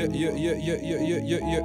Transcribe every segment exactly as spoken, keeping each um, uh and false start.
Yeah, yeah, yeah, yeah, yeah, yeah, yeah,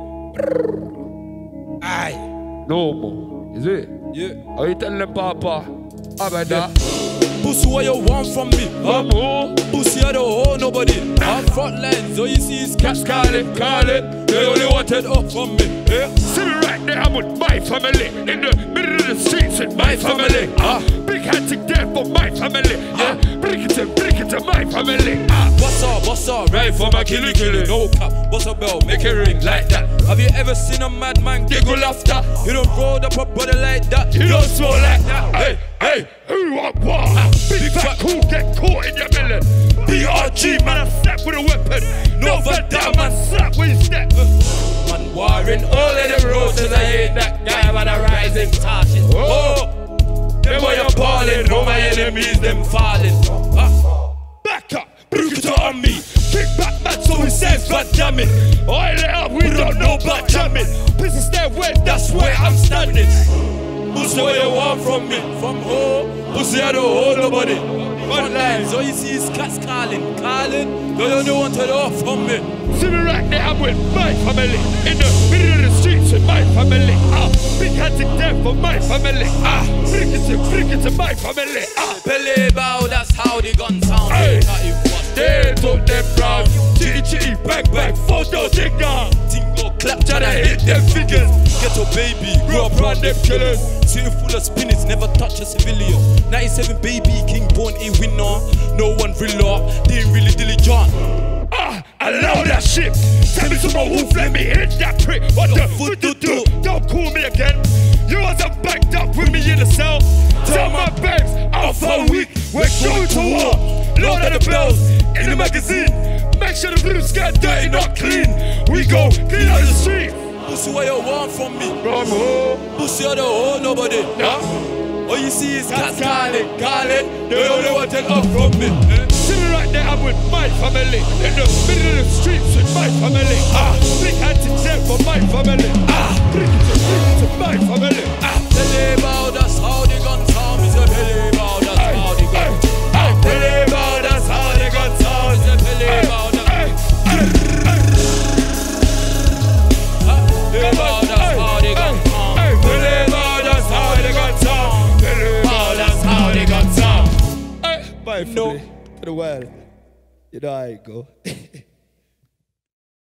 yeah. Aye. No more. Is it? Yeah. Are you telling them, Papa? How about that? Pussy, what you want from me? Huh? More? Pussy, I don't owe nobody. On front lines, all you see is cats calling, calling. They only wanted up from me. Yeah. See me right there, I'm with my family. In the middle of the streets with my family. Ah, big handshake there for my family. Yeah, bring it to, bring it to my family. Ah, what's up, what's up? Right for my killy killy. No cap, what's up, bell? Make it ring like that. Have you ever seen a madman giggle after? You don't roll up a brother like that. You don't smell like that. Hey, hey, who want what? Big, big fat cool get caught in your melon. B R G man, I snap with a weapon. No Van Damme man, slap with his step. Man warring all of the roses. I ain't that guy, man, a rising target. Oh, them boy appalling. All my enemies, them falling. Uh, back up, bring it on me. Kick back, man, so he says, Van Damme it. Oil it up, we don't know about jamming. Pussy stay wet, that's where I'm standing. Pussy, what you want from me? From home? Pussy, I don't hold nobody. Front lines, all you see is cats calling, calling. They only wanted off from me. See me right there, I'm with my family. In the middle of the streets with my family. Ah, big handshake there for my family. Ah, bring it to, bring it to my family. Ah, Pele bow, that's how the gun sound. Hey, they took them proud. Chitty chitty, bang bang, photo digger. Tingo clap, jada hit them figures. Get a baby, grow up round them killers. City full of spinners, never touch a civilian. ninety-seven baby, king born a winner. No one real, they ain't really diligent. Ah, I love that shit. Tell me some wolf, let me hit that prick. What the foot to do? Don't call me again. You wasn't backed up with me in the cell. Tell my babes, I'm for a week. We're going to war. Lord of the bells in the magazine. Make sure the blue sky dirty, not clean. We go clean out the street. Pussy, what you want from me? From home. Pussy, I don't owe nobody. Nah. All you see is cats calling, calling. They only wanted up from me. See me right there, I'm with my family. In the middle of the streets with my family. Ah, big handshake there for my family. Ah, bring it to, bring it to my family. Ah, Pele bow, that's how the gun sound. It's a Pele bow, that's ay, how the gun sound. Ay, Pele bow, that's how the gun sound. It's a Pele bow, that's how Pele bow, that's how the gun sound. Pele bow, that's how the gun sound. Pele bow, that's how the gun sound. Bye, no. To the world. You know how it go.